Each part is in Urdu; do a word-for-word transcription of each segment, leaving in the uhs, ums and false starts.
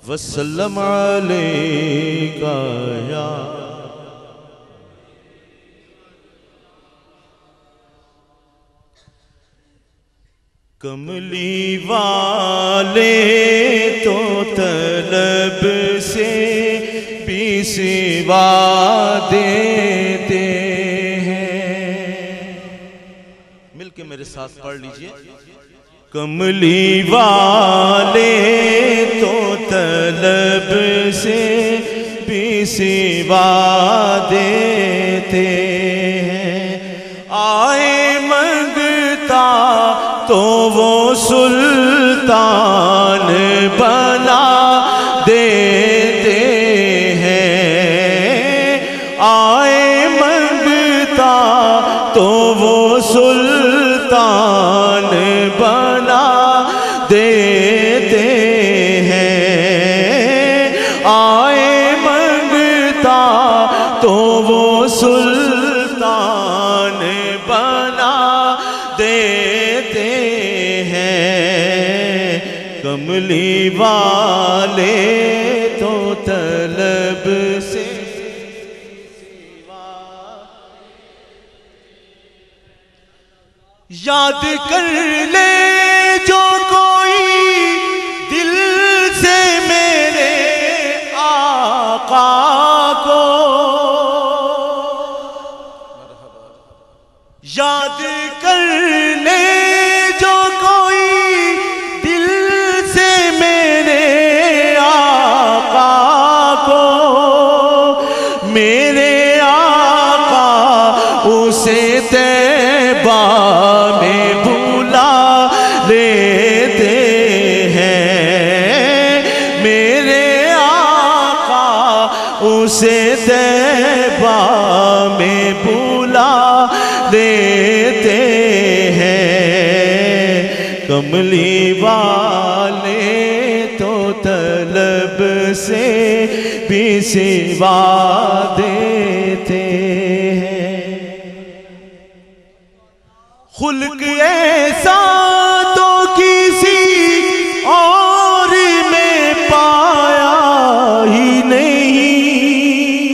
وسلم علیکہ یا کملی والے تو طلب سے بھی سوا دیتے ہیں. مل کے میرے ساتھ پڑھ لیجئے. کملی والے تو طلب سے بھی سوا دیتے ہیں. آئے منگتا تو وہ سلطان بنا دیتے ہیں. آئے منگتا تو وہ سلطان بنا دیتے ہیں. آئے منگتا تو وہ سلطان بنا دیتے ہیں. کملی والے تو طلب سے یاد کر لے جو کوئی دل سے میرے آقا کو. یاد کر لے جو کوئی دل سے میرے آقا کو. میرے آقا اسے طیبہ میں بھلا لیتے ہیں. میرے آقا اسے طیبہ میں بھلا دیتے ہیں. کملی والے تو طلب سے بھی سوا دیتے ہیں. خلق ایسا تو کسی اور میں پایا ہی نہیں.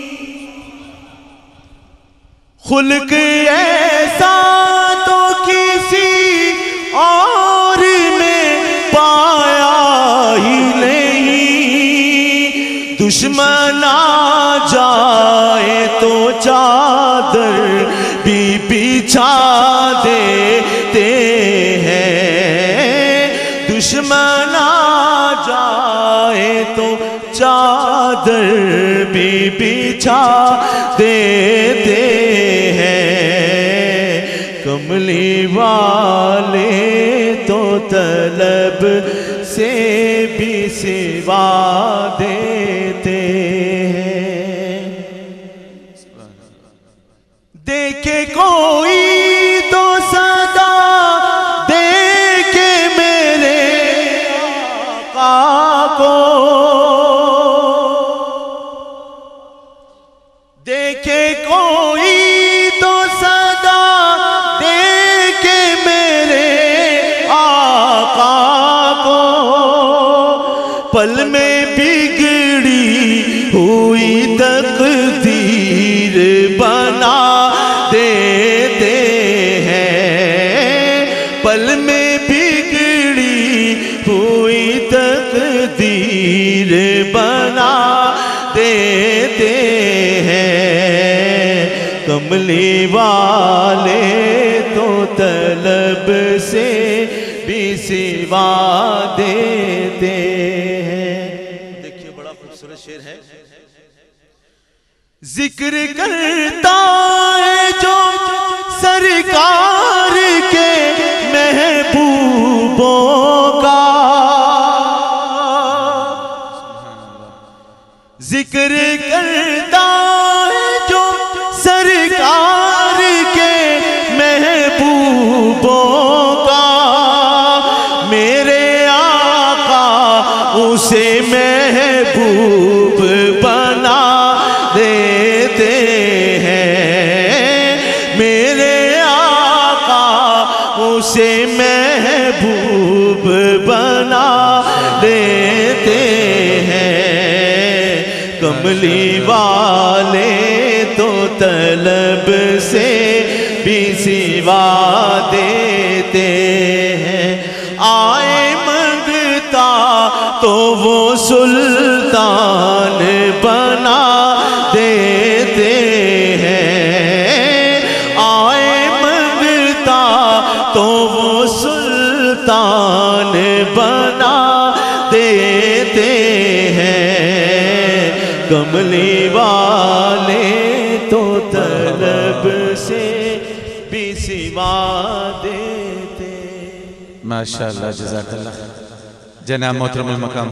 خلق ایسا تو کسی اور میں پایا ہی نہیں. دشمن آ جائے تو چادر بھی بچھا دیتے ہیں. دشمن آ جائے تو چادر بھی بچھا دیتے ہیں. کملی والے تو طلب سے بھی سوا دیتے ہیں. دیکھے کوئی تو صدا دے کے میرے آقا کو. دیکھے کوئی تو صدا دے کے میرے آقا کو. پل میں بگڑی ہوئی تقدیر بنا دیتے ہیں. پل میں بگڑی ہوئی تقدیر بنا دیتے ہیں. کملی والے تو طلب سے بھی سوا دیتے ہیں. دیکھیے بڑا خوبصورت شعر ہے. ذکر کرتا ہے جو سرکار کے محبوبوں کا. ذکر کرتا ہے جو سرکار کے محبوبوں کا. میرے آقا اسے محبوب بنا دیتے ہیں. میرے آقا اسے محبوب بنا دیتے کملی والے تو طلب سے بھی سوا دیتے ہیں، آئے منگتا تو وہ سلطان بنا دیتے ہیں، آئے منگتا تو وہ سلطان بنا دیتے ہیں، کملی والے تو طلب سے بھی سوا دیتے۔ ماشاءاللہ، جزاک اللہ۔ جناب محترم المقام